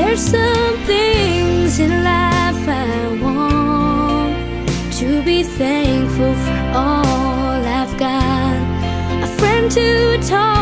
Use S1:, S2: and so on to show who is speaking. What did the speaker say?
S1: There's some things in life I want to be thankful for all I've got. A friend to talk